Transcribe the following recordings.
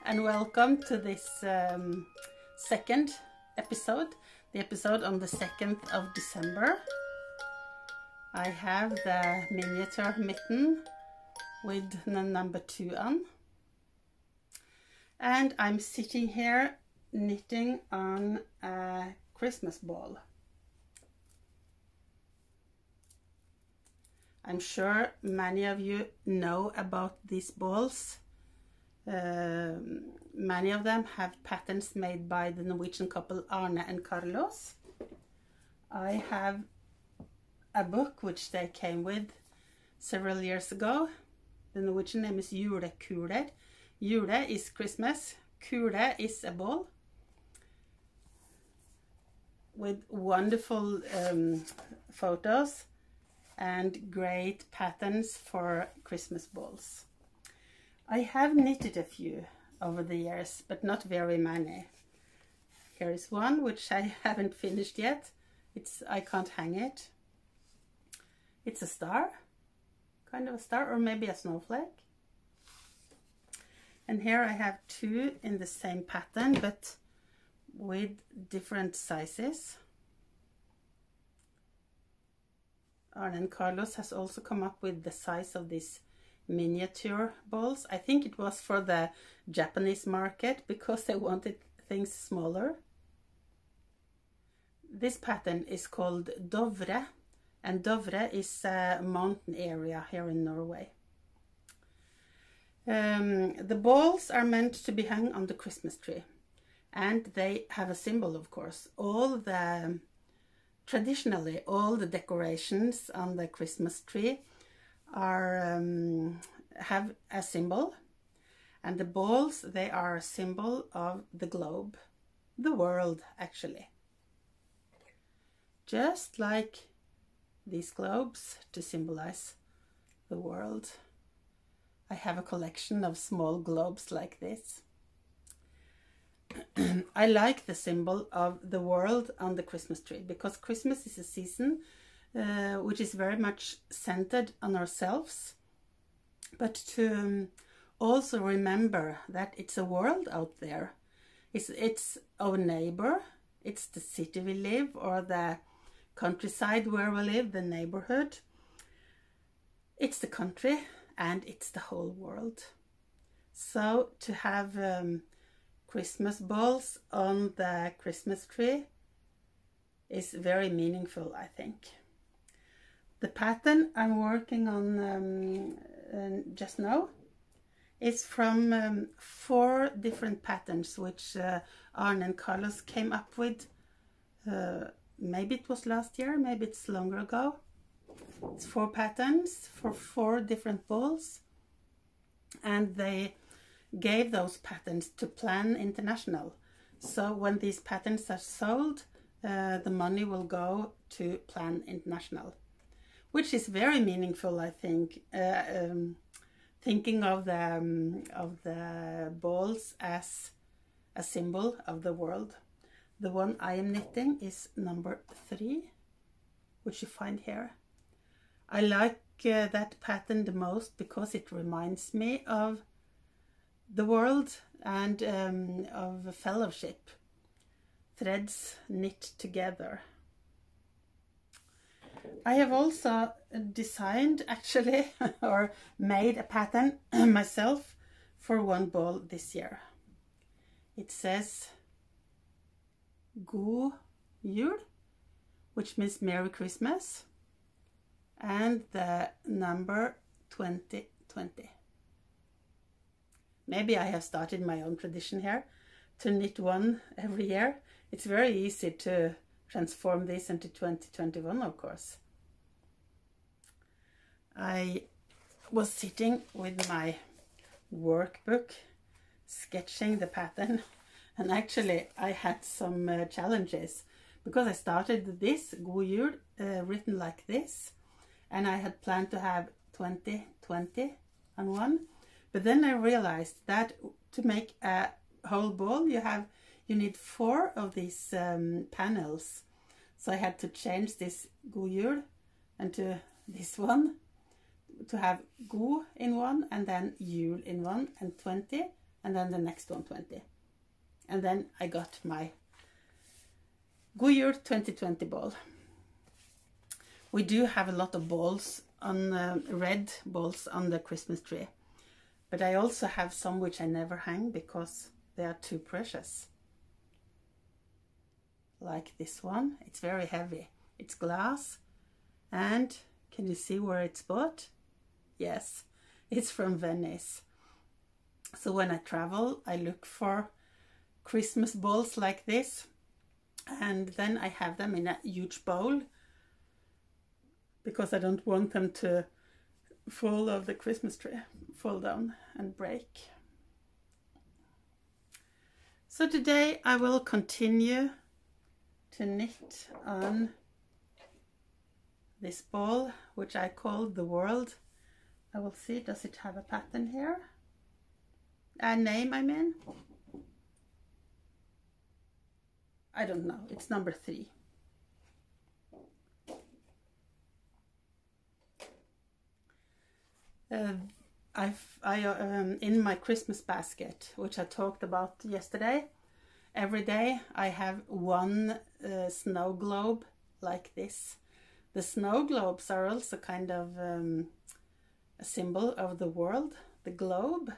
and welcome to this second episode, the episode on the 2nd of December. I have the miniature mitten with the number 2 on, and I'm sitting here knitting on a Christmas ball. I'm sure many of you know about these balls. Many of them have patterns made by the Norwegian couple Arne and Carlos. I have a book which they came with several years ago. The Norwegian name is Julekuler. Jule is Christmas, kule is a ball, with wonderful photos and great patterns for Christmas balls. I have knitted a few over the years, but not very many. Here is one which I haven't finished yet. I can't hang it. It's a star, kind of a star, or maybe a snowflake. And here I have two in the same pattern, but with different sizes. Arne and Carlos has also come up with the size of these miniature balls. I think it was for the Japanese market because they wanted things smaller. This pattern is called Dovre, and Dovre is a mountain area here in Norway. The balls are meant to be hung on the Christmas tree, and they have a symbol, of course. Traditionally, all the decorations on the Christmas tree have a symbol, and the balls, they are a symbol of the globe, the world actually. Just like these globes to symbolize the world. I have a collection of small globes like this. I like the symbol of the world on the Christmas tree because Christmas is a season which is very much centered on ourselves, but to also remember that it's a world out there. It's our neighbor, it's the city we live, or the countryside where we live, the neighborhood. It's the country, and it's the whole world. So to have Christmas balls on the Christmas tree is very meaningful, I think. The pattern I'm working on just now is from 4 different patterns which Arne and Carlos came up with. Maybe it was last year, maybe it's longer ago. It's 4 patterns for 4 different balls, and they gave those patterns to Plan International. So when these patterns are sold, the money will go to Plan International, which is very meaningful, I think. Thinking of the balls as a symbol of the world. The one I am knitting is number 3, which you find here. I like that pattern the most because it reminds me of the world and of fellowship, threads knit together. I have also designed, actually, or made a pattern myself for one ball this year. It says God Jul, which means Merry Christmas, and the number 2020. Maybe I have started my own tradition here to knit one every year. It's very easy to transform this into 2021, of course. I was sitting with my workbook sketching the pattern, and actually I had some challenges because I started this God Jul written like this, and I had planned to have 2020 on one. But then I realized that to make a whole ball, you need 4 of these panels. So I had to change this God Jul and to this one, to have God in one and then Jul in one, and 20 and then the next one 20. And then I got my God Jul 2020 ball. We do have a lot of balls on red balls on the Christmas tree, but I also have some which I never hang because they are too precious. Like this one, it's very heavy. It's glass, and can you see where it's bought? Yes, it's from Venice. So when I travel, I look for Christmas balls like this, and then I have them in a huge bowl because I don't want them to fall off the Christmas tree, fall down and break. So today I will continue to knit on this ball, which I call the world. I will see, does it have a pattern here? A name, I mean? I don't know, it's number 3. In my Christmas basket, which I talked about yesterday, every day I have one snow globe like this. The snow globes are also kind of a symbol of the world, the globe.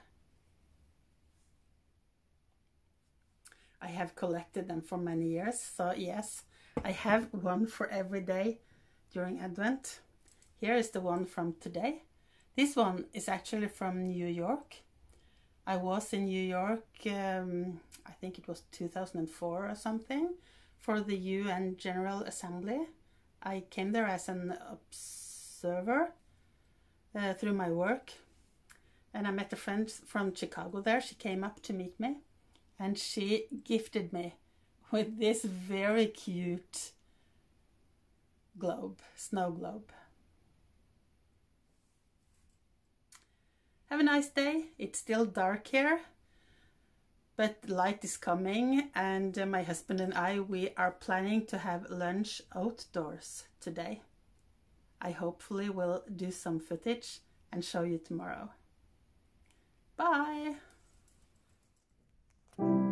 I have collected them for many years, so yes, I have one for every day during Advent. Here is the one from today. This one is actually from New York. I was in New York, I think it was 2004 or something, for the UN General Assembly. I came there as an observer through my work, and I met a friend from Chicago there. She came up to meet me, and she gifted me with this very cute globe, snow globe. Have a nice day. It's still dark here, but light is coming, and my husband and I, we are planning to have lunch outdoors today. I hopefully will do some footage and show you tomorrow. Bye!